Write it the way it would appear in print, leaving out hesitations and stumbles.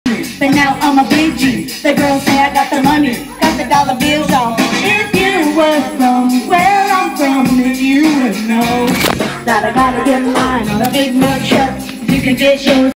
but now I'm a big G. The girls say I got the money, got the dollar bills, y'all. If you were from where I'm from, then you would know that I gotta get mine on a big mug truck. You can get yours.